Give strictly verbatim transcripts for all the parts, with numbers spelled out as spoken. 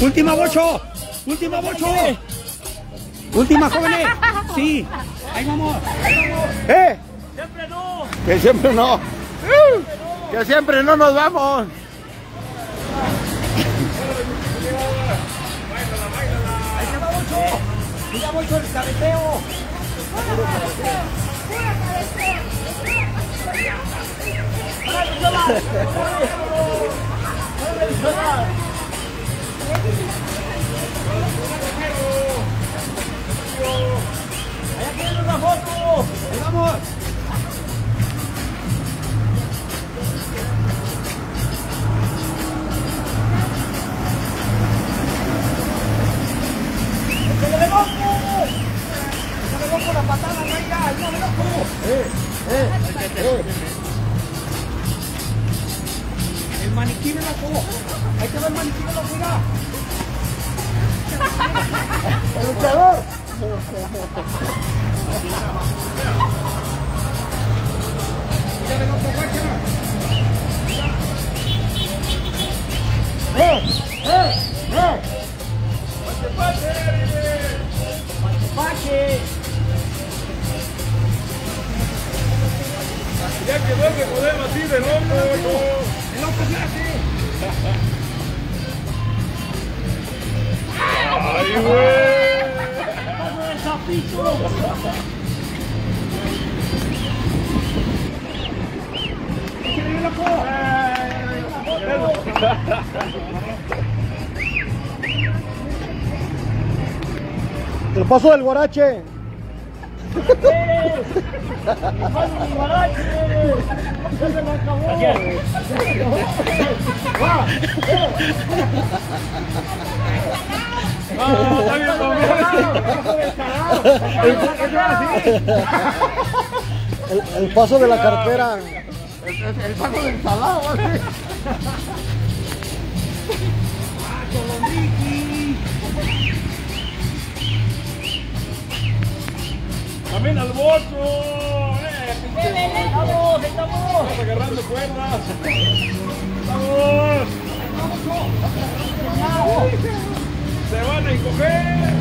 Última, Bocho. Última, Bocho. Última, jóvenes. Sí. Ahí vamos. ¡Eh! Siempre no. Que siempre no. Que siempre no nos vamos. Ahí se va, Bocho. Mira, Bocho, el cabeceo. Allá quieren una foto. Ahí vamos. ¡Échale loco! ¡Échale loco la patada, venga! ¡Échale loco! ¡Eh! ¡Eh! ¡Eh! El maniquí de la co. Ahí te va el maniquí de la co. ¡El luchador! Mírale, loco, guacha. ¡Eh! ¡Eh! ¡Eh! ¡Pache! Ya quedó el modelo así de loco. El loco se hace. Ay, güey. ¡Paso del sapito! Échale, loco. El paso del guarache. ¡Paso del guarache! ¡Ya se me acabó! Ah, está bien, El, el paso de la cartera. El, el paso del salado, así. También al bocho. Eh, ¡Estamos! ¡Estamos! Estamos agarrando cuerdas. Vamos. Se van a encoger.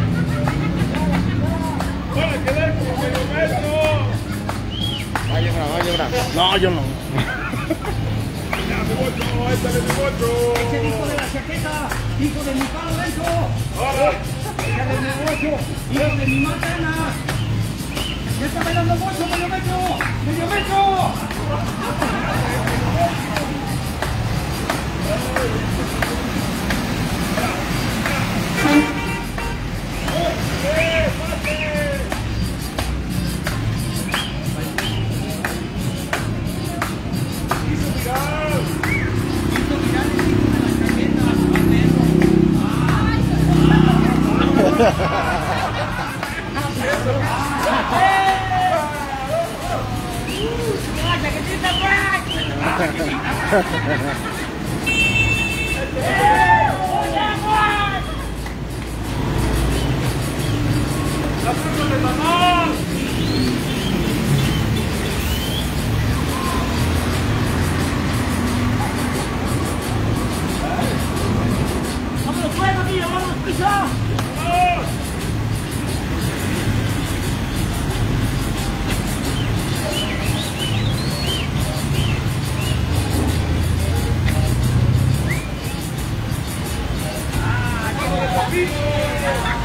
Van a quedar como medio metro. Vaya, vaya, no, yo no. Ya, mi bocho, ahí sale mi bocho. Ese hijo de la chaqueta. Hijo de mi palo dentro. Ahora. Échale mi bocho. Hijo de mi macana. Ya está bailando bocho, medio metro. Medio metro. ¡Vámonos fuera, amigo! ¡Vámonos, pisa! ¡Ah,